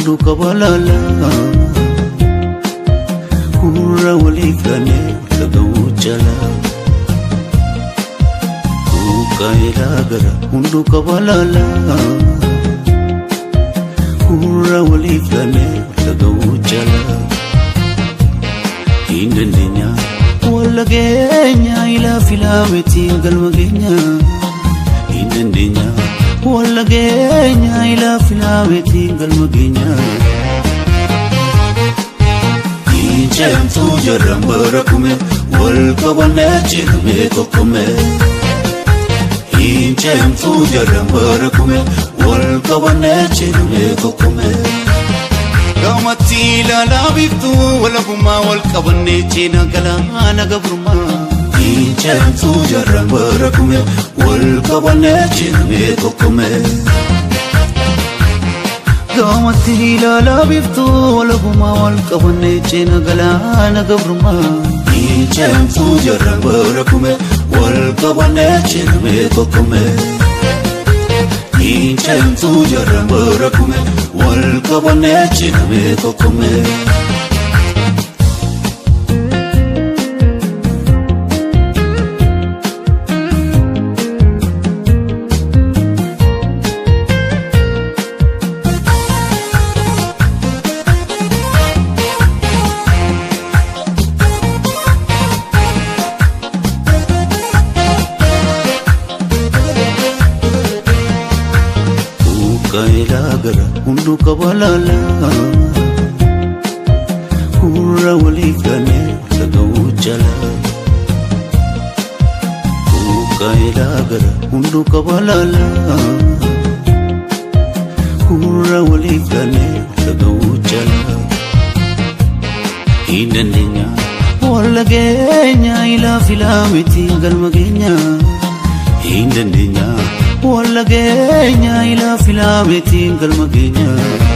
hundu kabalala Kura walikane tagawujala Kukaila gara hundu kabalala Kura walikane tagawujala Indendenya walagenya ila filameti galmagenya Indendenya walagenya ila filameti galmagenya Injem tu jaram barakume wal kabane chikme kokume Injem tu jaram barakume wal kabane chikme kokume Gamati la labiftu wala buma wal kabane china gala nagabruma Injem tu jaram barakume wal kabane chikme kokume Gamati la labiftu wala buma wal kabane china gala nagabruma Injem tu jaram barakume wal kabane chikme kokume Injem tu jaram barakume wal kabane chikme kokume Kaila gara hundu kabalala Kura walikane tagawujala Kaila gara hundu kabalala Kura walikane tagawujala Indendenya walagenya ila filameti galmagenya Indendenya walagenya ila filameti galmagenya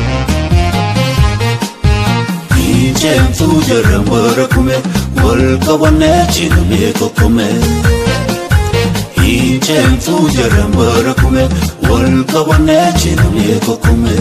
Injem tu jaram barakume wal kabane chikme kokume Injem tu jaram barakume wal kabane chikme kokume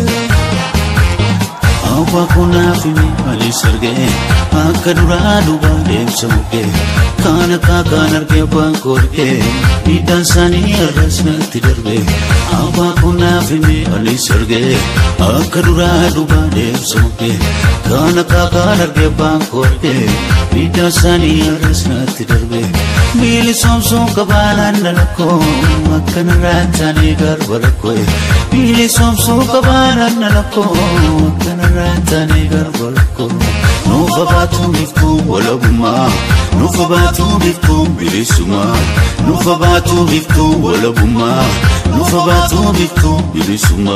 Awa kuna fimi ali sarge akadura duba dem samuke Kana kanar ke bangkor ke Idansani arasna tidarbe Awa kuna fimi ali sarge akadura duba dem samuke Kana kanar ke bangkor ke Idansani arasna tidarbe Mili somsom kabalan nalako Akkan ratani garbalako Mili somsom kabalan nalako Akkan ratani garbalako Nufa batu biftu wala buma Nufa batu biftu bilisuma Nufa batu biftu wala buma Nufa batu biftu bilisuma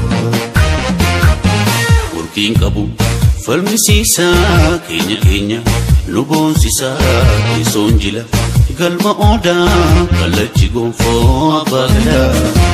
Working kabu falmisisa kenya kenya Lubon sisa isonjila Galma oda kalachi gonfo abagala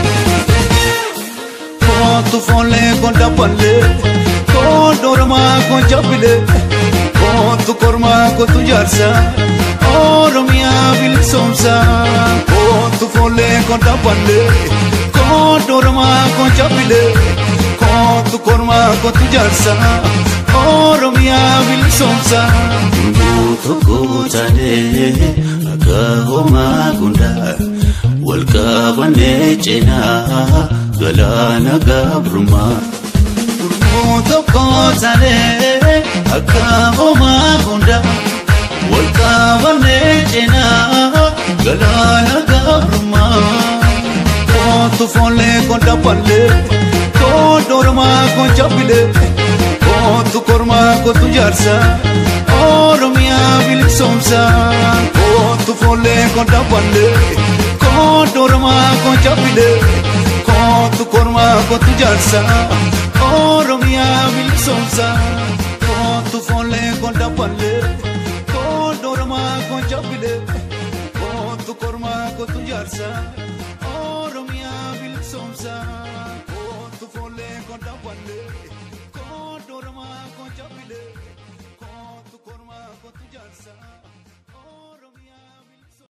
Kontu fole konda palle Kondorma konjabile Kontu korma kontu jarsa Oromia bil somsa Kontu fole konda palle Kondorma konjabile Kontu korma kontu jarsa Oromia bil somsa Mutu kutane Agahoma gunda Walkabane chena Galana gabruma Mutu kutane Agahoma gunda Walkabane chena Galana gabruma Kontu fole konta palle Kondorma konjabile Kontu korma kontu jarsa Oromia bil somsa Kontu fole konta palle Kondorma konjabile Kontu korma kontu jarsa Oromia bil somsa Kontu fole konta palle Kondorma konjabile Kontu korma kontu jarsa Oromia bil somsa